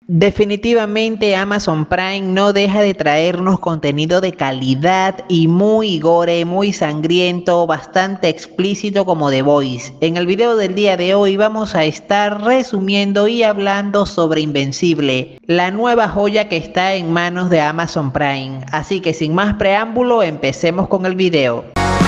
Definitivamente Amazon Prime no deja de traernos contenido de calidad y muy gore, muy sangriento, bastante explícito como The Voice. En el video del día de hoy vamos a estar resumiendo y hablando sobre Invencible, la nueva joya que está en manos de Amazon Prime. Así que sin más preámbulo, empecemos con el video.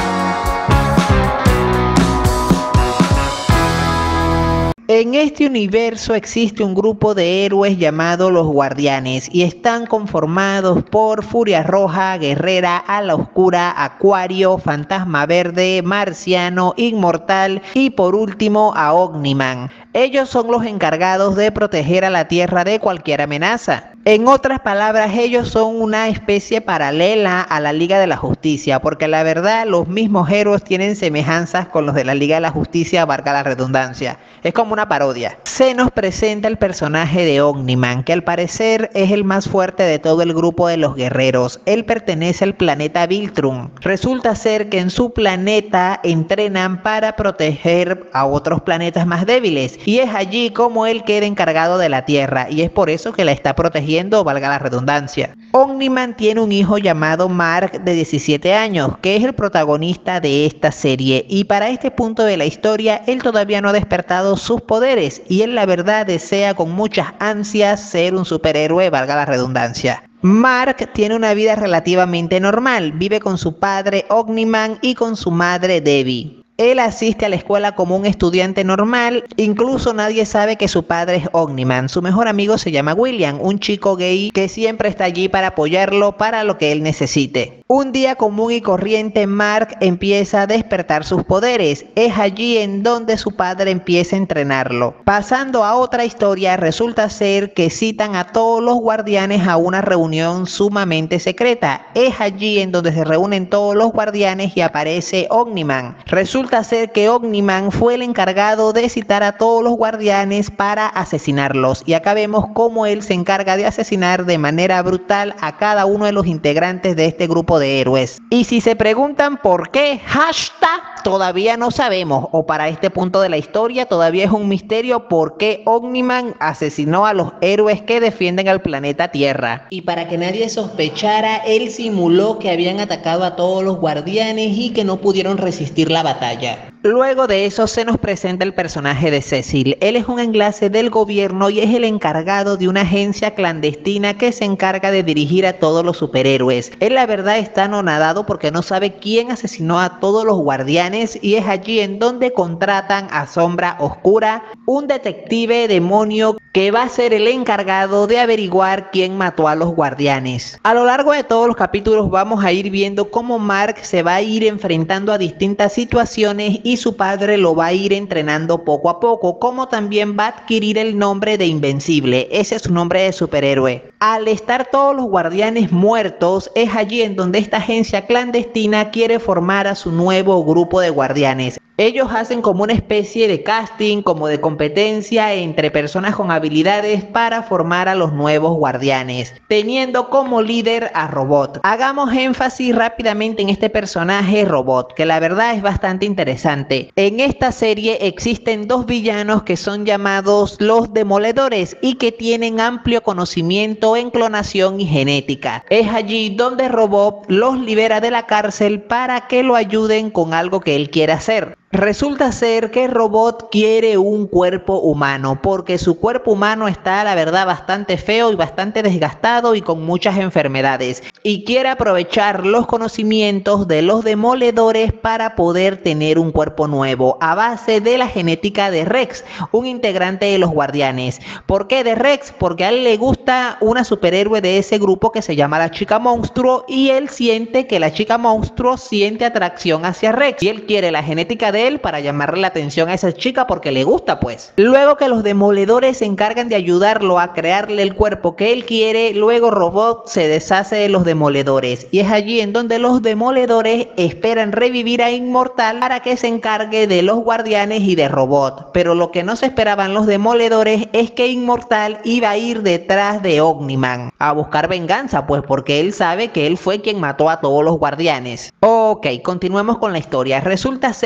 En este universo existe un grupo de héroes llamado los Guardianes y están conformados por Furia Roja, Guerrera, Ala Oscura, Acuario, Fantasma Verde, Marciano, Inmortal y por último a Omniman. Ellos son los encargados de proteger a la Tierra de cualquier amenaza. En otras palabras, ellos son una especie paralela a la Liga de la Justicia, porque la verdad los mismos héroes tienen semejanzas con los de la Liga de la Justicia, valga la redundancia. Es como una parodia. Se nos presenta el personaje de Omniman, que al parecer es el más fuerte de todo el grupo de los guerreros. Él pertenece al planeta Viltrum. Resulta ser que en su planeta entrenan para proteger a otros planetas más débiles, y es allí como él queda encargado de la Tierra, y es por eso que la está protegiendo, valga la redundancia. Omniman tiene un hijo llamado Mark de 17 años, que es el protagonista de esta serie, y para este punto de la historia él todavía no ha despertado sus poderes, y él la verdad desea con muchas ansias ser un superhéroe, valga la redundancia. Mark tiene una vida relativamente normal, vive con su padre Omniman y con su madre Debbie. Él asiste a la escuela como un estudiante normal, incluso nadie sabe que su padre es Omniman. Su mejor amigo se llama William, un chico gay que siempre está allí para apoyarlo para lo que él necesite. Un día común y corriente, Mark empieza a despertar sus poderes. Es allí en donde su padre empieza a entrenarlo. Pasando a otra historia, resulta ser que citan a todos los guardianes a una reunión sumamente secreta. Es allí en donde se reúnen todos los guardianes y aparece Omniman. Resulta ser que Omniman fue el encargado de citar a todos los guardianes para asesinarlos, y acá vemos cómo él se encarga de asesinar de manera brutal a cada uno de los integrantes de este grupo de héroes. Y si se preguntan por qué, hashtag todavía no sabemos, o para este punto de la historia todavía es un misterio por qué Omniman asesinó a los héroes que defienden al planeta Tierra. Y para que nadie sospechara, él simuló que habían atacado a todos los guardianes y que no pudieron resistir la batalla. Luego de eso se nos presenta el personaje de Cecil. Él es un enlace del gobierno y es el encargado de una agencia clandestina que se encarga de dirigir a todos los superhéroes. Él la verdad está anonadado porque no sabe quién asesinó a todos los guardianes, y es allí en donde contratan a Sombra Oscura, un detective demonio que va a ser el encargado de averiguar quién mató a los guardianes. A lo largo de todos los capítulos vamos a ir viendo cómo Mark se va a ir enfrentando a distintas situaciones y su padre lo va a ir entrenando poco a poco, como también va a adquirir el nombre de Invencible. Ese es su nombre de superhéroe. Al estar todos los guardianes muertos, es allí en donde esta agencia clandestina quiere formar a su nuevo grupo de guardianes. Ellos hacen como una especie de casting, como de competencia entre personas con habilidades para formar a los nuevos guardianes, teniendo como líder a Robot. Hagamos énfasis rápidamente en este personaje Robot, que la verdad es bastante interesante. En esta serie existen dos villanos que son llamados los Demoledores y que tienen amplio conocimiento en clonación y genética. Es allí donde Robot los libera de la cárcel para que lo ayuden con algo que él quiere hacer. Resulta ser que Robot quiere un cuerpo humano, porque su cuerpo humano está, la verdad, bastante feo y bastante desgastado y con muchas enfermedades, y quiere aprovechar los conocimientos de los Demoledores para poder tener un cuerpo nuevo a base de la genética de Rex, un integrante de los Guardianes. ¿Por qué de Rex? Porque a él le gusta una superhéroe de ese grupo que se llama la Chica Monstruo, y él siente que la Chica Monstruo siente atracción hacia Rex, y él quiere la genética de él para llamarle la atención a esa chica porque le gusta, pues. Luego que los Demoledores se encargan de ayudarlo a crearle el cuerpo que él quiere, luego Robot se deshace de los Demoledores, y es allí en donde los Demoledores esperan revivir a Inmortal para que se encargue de los guardianes y de Robot. Pero lo que no se esperaban los Demoledores es que Inmortal iba a ir detrás de Omniman a buscar venganza, pues porque él sabe que él fue quien mató a todos los guardianes. Ok, continuemos con la historia. Resulta ser que son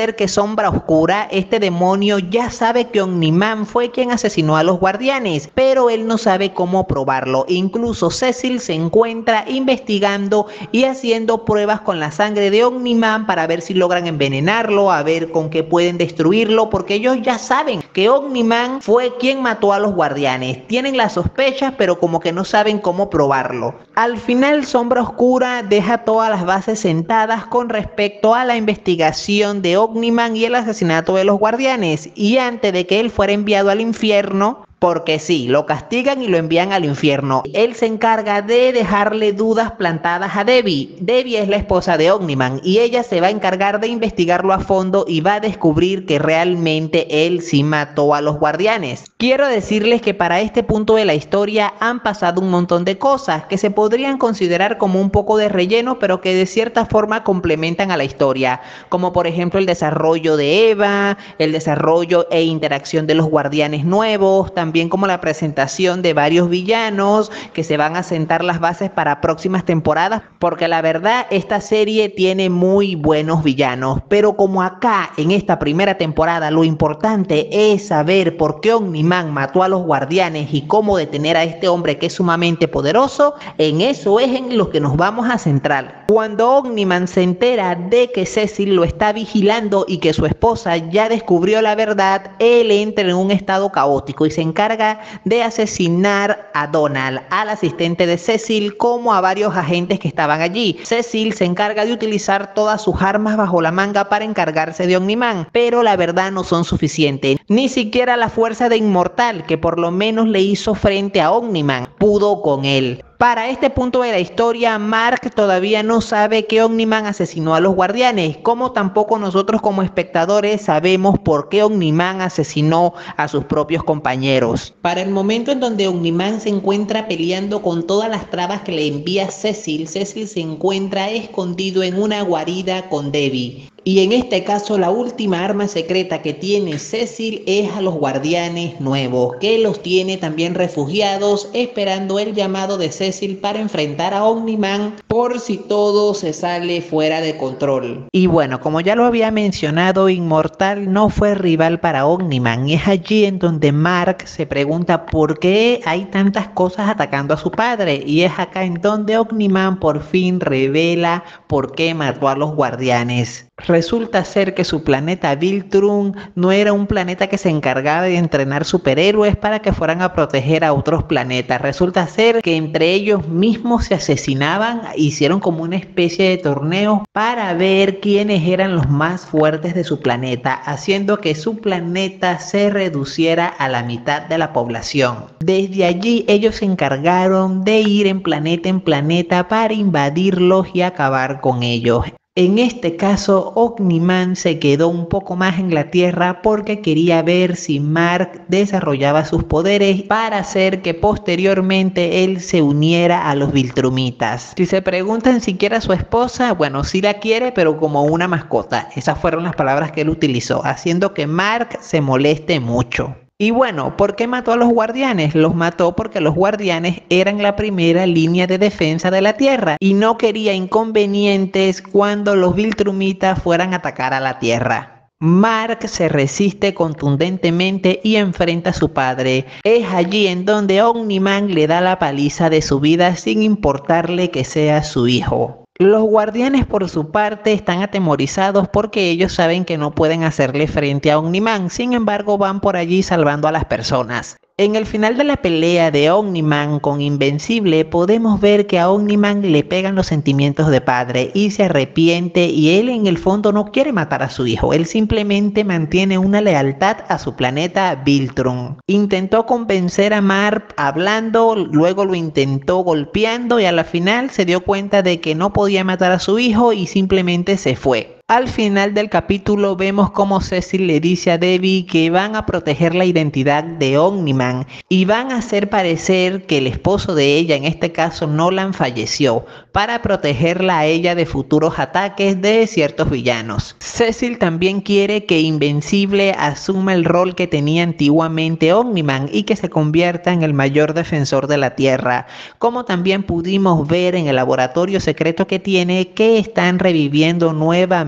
Sombra Oscura, este demonio ya sabe que Omniman fue quien asesinó a los guardianes, pero él no sabe cómo probarlo. Incluso Cecil se encuentra investigando y haciendo pruebas con la sangre de Omniman para ver si logran envenenarlo, a ver con qué pueden destruirlo, porque ellos ya saben que Omniman fue quien mató a los guardianes. Tienen las sospechas, pero como que no saben cómo probarlo. Al final, Sombra Oscura deja todas las bases sentadas con respecto a la investigación de Omniman y el asesinato de los guardianes, y antes de que él fuera enviado al infierno, porque sí, lo castigan y lo envían al infierno, él se encarga de dejarle dudas plantadas a Debbie. Debbie es la esposa de Omniman y ella se va a encargar de investigarlo a fondo y va a descubrir que realmente él sí mató a los guardianes. Quiero decirles que para este punto de la historia han pasado un montón de cosas que se podrían considerar como un poco de relleno, pero que de cierta forma complementan a la historia, como por ejemplo el desarrollo de Eva, el desarrollo e interacción de los guardianes nuevos, también como la presentación de varios villanos que se van a sentar las bases para próximas temporadas, porque la verdad esta serie tiene muy buenos villanos, pero como acá en esta primera temporada lo importante es saber por qué Omniman mató a los guardianes y cómo detener a este hombre que es sumamente poderoso, en eso es en lo que nos vamos a centrar. Cuando Omniman se entera de que Cecil lo está vigilando y que su esposa ya descubrió la verdad, él entra en un estado caótico y se encarga de asesinar a Donald, al asistente de Cecil, como a varios agentes que estaban allí. Cecil se encarga de utilizar todas sus armas bajo la manga para encargarse de Omniman, pero la verdad no son suficientes. Ni siquiera la fuerza de Inmortal, que por lo menos le hizo frente a Omniman, pudo con él. Para este punto de la historia, Mark todavía no sabe que Omniman asesinó a los guardianes, como tampoco nosotros como espectadores sabemos por qué Omniman asesinó a sus propios compañeros. Para el momento en donde Omniman se encuentra peleando con todas las trabas que le envía Cecil, Cecil se encuentra escondido en una guarida con Debbie. Y en este caso la última arma secreta que tiene Cecil es a los guardianes nuevos, que los tiene también refugiados esperando el llamado de Cecil para enfrentar a Omniman por si todo se sale fuera de control. Y bueno, como ya lo había mencionado, Inmortal no fue rival para Omniman, y es allí en donde Mark se pregunta por qué hay tantas cosas atacando a su padre, y es acá en donde Omniman por fin revela por qué mató a los guardianes. Resulta ser que su planeta Viltrum no era un planeta que se encargaba de entrenar superhéroes para que fueran a proteger a otros planetas. Resulta ser que entre ellos mismos se asesinaban, hicieron como una especie de torneo para ver quiénes eran los más fuertes de su planeta, haciendo que su planeta se reduciera a la mitad de la población. Desde allí ellos se encargaron de ir en planeta para invadirlos y acabar con ellos. En este caso, Omniman se quedó un poco más en la Tierra porque quería ver si Mark desarrollaba sus poderes para hacer que posteriormente él se uniera a los Viltrumitas. Si se preguntan si quiere a su esposa, bueno, sí la quiere, pero como una mascota. Esas fueron las palabras que él utilizó, haciendo que Mark se moleste mucho. Y bueno, ¿por qué mató a los guardianes? Los mató porque los guardianes eran la primera línea de defensa de la Tierra y no quería inconvenientes cuando los Viltrumitas fueran a atacar a la Tierra. Mark se resiste contundentemente y enfrenta a su padre. Es allí en donde Omniman le da la paliza de su vida sin importarle que sea su hijo. Los guardianes por su parte están atemorizados porque ellos saben que no pueden hacerle frente a Omniman, sin embargo van por allí salvando a las personas. En el final de la pelea de Omniman con Invencible podemos ver que a Omniman le pegan los sentimientos de padre y se arrepiente, y él en el fondo no quiere matar a su hijo, él simplemente mantiene una lealtad a su planeta Viltrum. Intentó convencer a Mark hablando, luego lo intentó golpeando y a la final se dio cuenta de que no podía matar a su hijo y simplemente se fue. Al final del capítulo vemos cómo Cecil le dice a Debbie que van a proteger la identidad de Omniman y van a hacer parecer que el esposo de ella, en este caso Nolan, falleció para protegerla a ella de futuros ataques de ciertos villanos. Cecil también quiere que Invencible asuma el rol que tenía antiguamente Omniman y que se convierta en el mayor defensor de la Tierra, como también pudimos ver en el laboratorio secreto que tiene, que están reviviendo nuevamente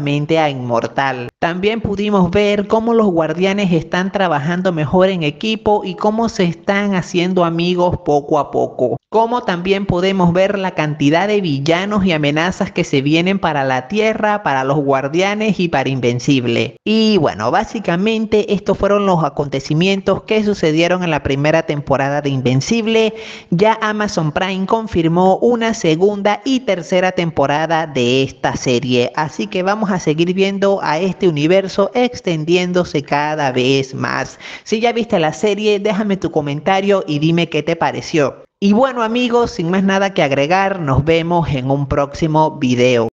nuevamente a Inmortal. También pudimos ver cómo los guardianes están trabajando mejor en equipo y cómo se están haciendo amigos poco a poco. Como también podemos ver la cantidad de villanos y amenazas que se vienen para la Tierra, para los guardianes y para Invencible. Y bueno, básicamente estos fueron los acontecimientos que sucedieron en la primera temporada de Invencible. Ya Amazon Prime confirmó una segunda y tercera temporada de esta serie, así que vamos a seguir viendo a este universo extendiéndose cada vez más. Si ya viste la serie, déjame tu comentario y dime qué te pareció. Y bueno amigos, sin más nada que agregar, nos vemos en un próximo video.